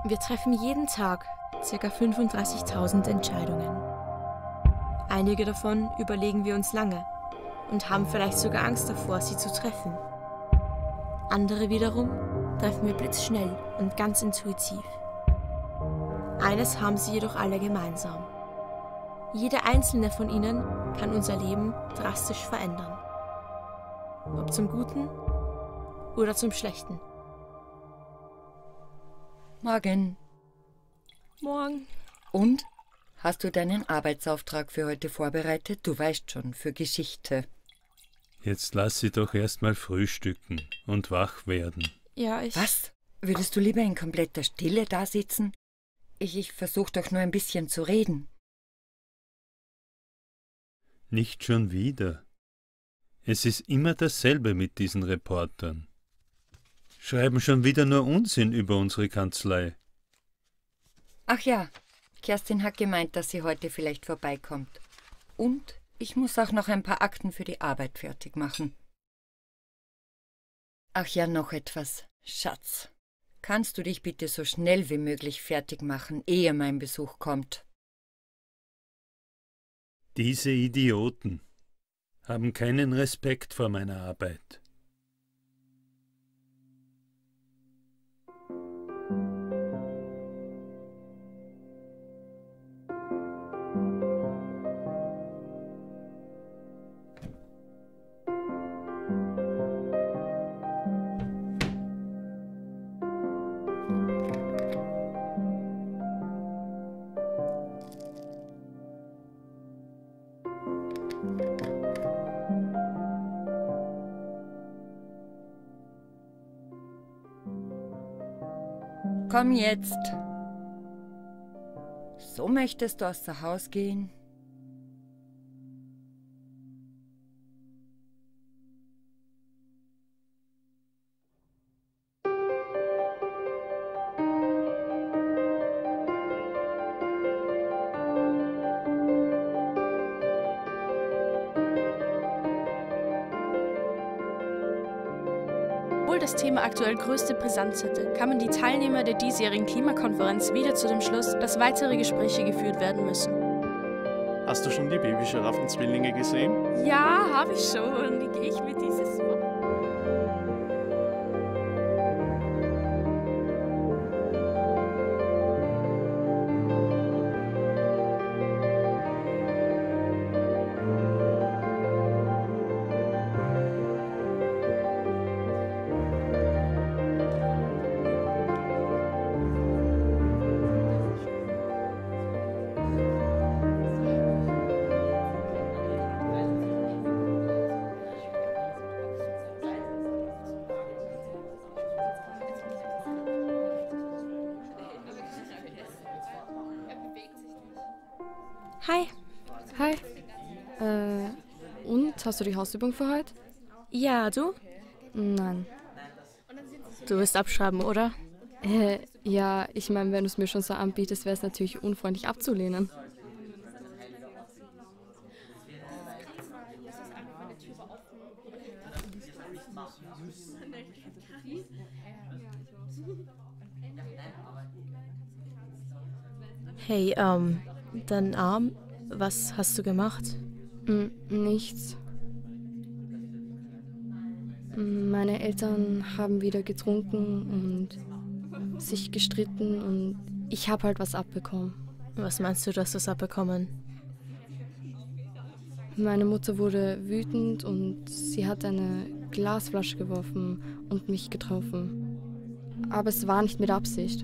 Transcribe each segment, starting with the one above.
Wir treffen jeden Tag ca. 35.000 Entscheidungen. Einige davon überlegen wir uns lange und haben vielleicht sogar Angst davor, sie zu treffen. Andere wiederum treffen wir blitzschnell und ganz intuitiv. Eines haben sie jedoch alle gemeinsam. Jede einzelne von ihnen kann unser Leben drastisch verändern. Ob zum Guten oder zum Schlechten. Morgen. Morgen. Und? Hast du deinen Arbeitsauftrag für heute vorbereitet? Du weißt schon, für Geschichte. Jetzt lass sie doch erst mal frühstücken und wach werden. Ja, Was? Würdest du lieber in kompletter Stille da sitzen? Ich versuche doch nur ein bisschen zu reden. Nicht schon wieder. Es ist immer dasselbe mit diesen Reportern. Schreiben schon wieder nur Unsinn über unsere Kanzlei. Ach ja, Kerstin hat gemeint, dass sie heute vielleicht vorbeikommt. Und ich muss auch noch ein paar Akten für die Arbeit fertig machen. Ach ja, noch etwas. Schatz, kannst du dich bitte so schnell wie möglich fertig machen, ehe mein Besuch kommt? Diese Idioten haben keinen Respekt vor meiner Arbeit. Komm jetzt. So möchtest du außer Haus gehen? Obwohl das Thema aktuell größte Brisanz hätte, kamen die Teilnehmer der diesjährigen Klimakonferenz wieder zu dem Schluss, dass weitere Gespräche geführt werden müssen. Hast du schon die Babyschiraffenzwillinge gesehen? Ja, habe ich schon. Die gehe ich mir dieses Mal. Hi. Hi. Und? Hast du die Hausübung für heute? Ja, du? Nein. Du wirst abschreiben, oder? Ja, ich meine, wenn du es mir schon so anbietest, wäre es natürlich unfreundlich abzulehnen. Hey, dein Arm, was hast du gemacht? Nichts. Meine Eltern haben wieder getrunken und sich gestritten und ich habe halt was abbekommen. Was meinst du, dass du es abbekommen? Meine Mutter wurde wütend und sie hat eine Glasflasche geworfen und mich getroffen. Aber es war nicht mit Absicht.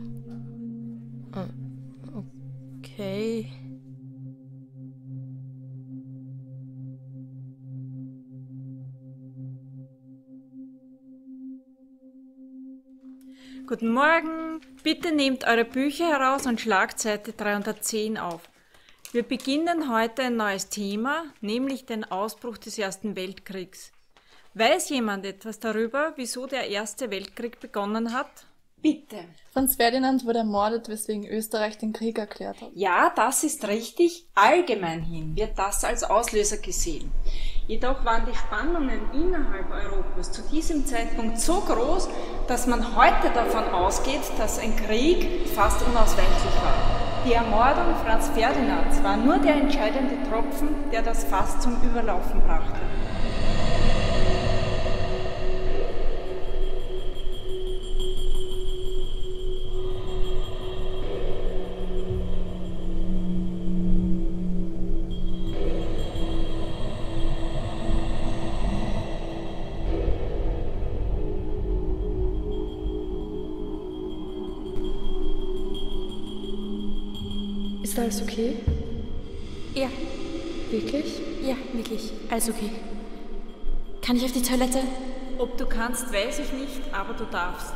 Okay. Guten Morgen. Bitte nehmt eure Bücher heraus und schlagt Seite 310 auf. Wir beginnen heute ein neues Thema, nämlich den Ausbruch des Ersten Weltkriegs. Weiß jemand etwas darüber, wieso der Erste Weltkrieg begonnen hat? Bitte. Franz Ferdinand wurde ermordet, weswegen Österreich den Krieg erklärt hat. Ja, das ist richtig. Allgemein hin wird das als Auslöser gesehen. Jedoch waren die Spannungen innerhalb Europas zu diesem Zeitpunkt so groß, dass man heute davon ausgeht, dass ein Krieg fast unausweichlich war. Die Ermordung Franz Ferdinands war nur der entscheidende Tropfen, der das Fass zum Überlaufen brachte. Ist alles okay? Ja, Wirklich? ja, wirklich. Alles okay. Kann ich auf die Toilette? Ob du kannst, weiß ich nicht, aber du darfst.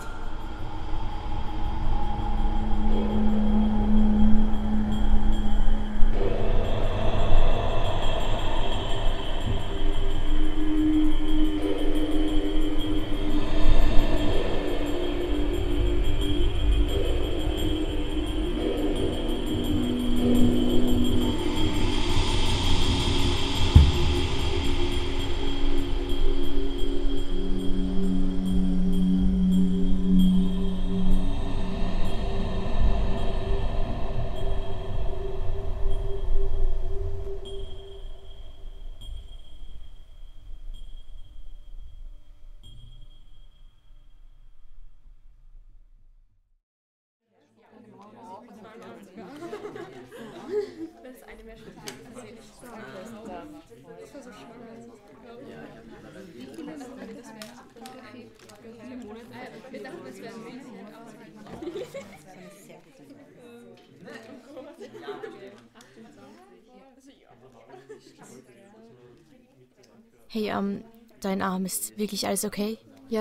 Hey, dein Arm, ist wirklich alles okay? Ja,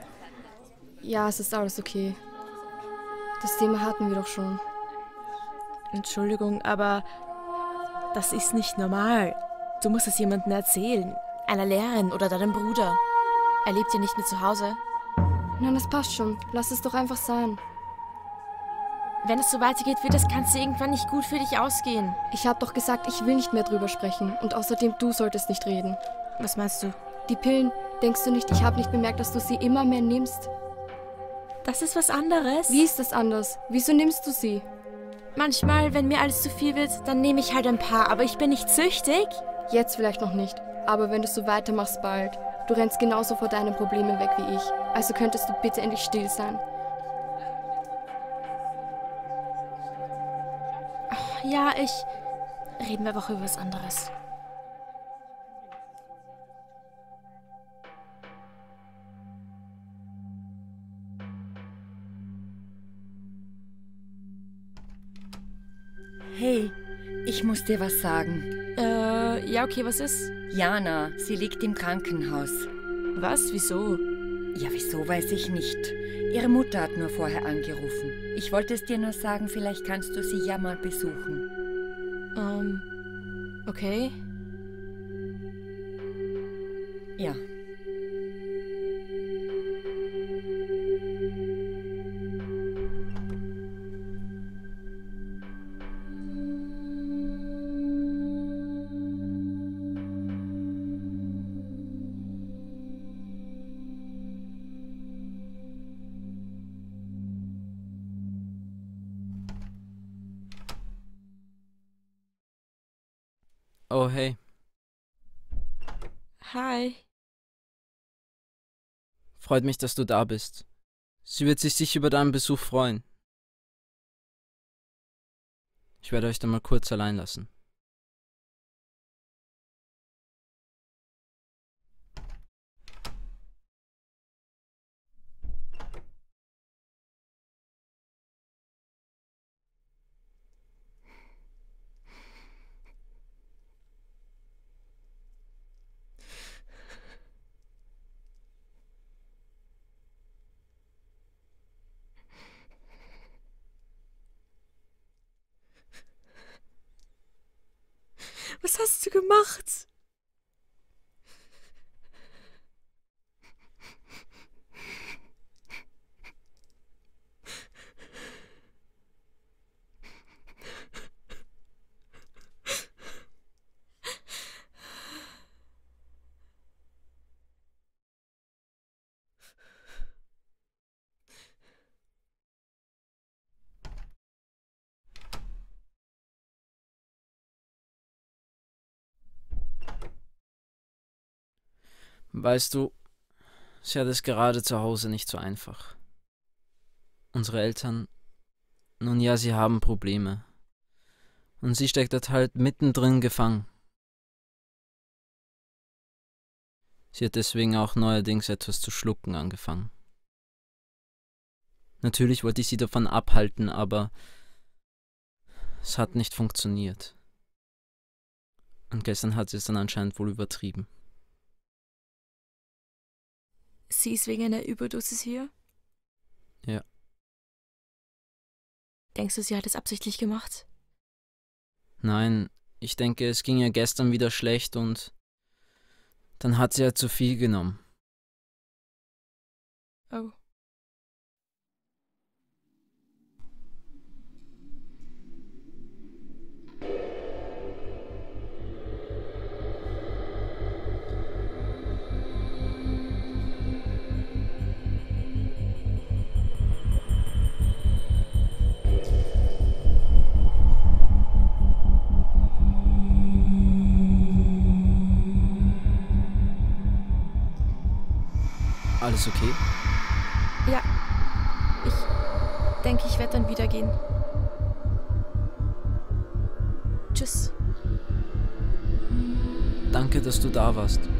Ja, es ist alles okay. Das Thema hatten wir doch schon. Entschuldigung, aber das ist nicht normal. Du musst es jemandem erzählen. Einer Lehrerin oder deinem Bruder. Er lebt ja nicht mehr zu Hause. Nein, das passt schon. Lass es doch einfach sein. Wenn es so weitergeht, wird das Ganze irgendwann nicht gut für dich ausgehen. Ich habe doch gesagt, ich will nicht mehr drüber sprechen. Und außerdem, du solltest nicht reden. Was meinst du? Die Pillen, denkst du nicht, ich habe nicht bemerkt, dass du sie immer mehr nimmst? Das ist was anderes. Wie ist das anders? Wieso nimmst du sie? Manchmal, wenn mir alles zu viel wird, dann nehme ich halt ein paar, aber ich bin nicht süchtig. Jetzt vielleicht noch nicht. Aber wenn du so weitermachst bald. Du rennst genauso vor deinen Problemen weg wie ich. Also könntest du bitte endlich still sein. Ja, reden wir aber auch über was anderes. Hey, ich muss dir was sagen. Ja, okay, was ist? Jana, sie liegt im Krankenhaus. Was? Wieso? Ja, wieso, weiß ich nicht. Ihre Mutter hat nur vorher angerufen. Ich wollte es dir nur sagen, vielleicht kannst du sie ja mal besuchen. Okay. Ja. Oh, hey. Hi. Freut mich, dass du da bist. Sie wird sich sicher über deinen Besuch freuen. Ich werde euch dann mal kurz allein lassen. Was hast du gemacht? Weißt du, sie hat es gerade zu Hause nicht so einfach. Unsere Eltern, nun ja, sie haben Probleme. Und sie steckt dort halt mittendrin gefangen. Sie hat deswegen auch neuerdings etwas zu schlucken angefangen. Natürlich wollte ich sie davon abhalten, aber es hat nicht funktioniert. Und gestern hat sie es dann anscheinend wohl übertrieben. Sie ist wegen einer Überdosis hier? Ja. Denkst du, sie hat es absichtlich gemacht? Nein, ich denke, es ging ihr gestern wieder schlecht und dann hat sie ja zu viel genommen. Oh. Alles okay? Ja. Ich denke, ich werde dann wieder gehen. Tschüss. Danke, dass du da warst.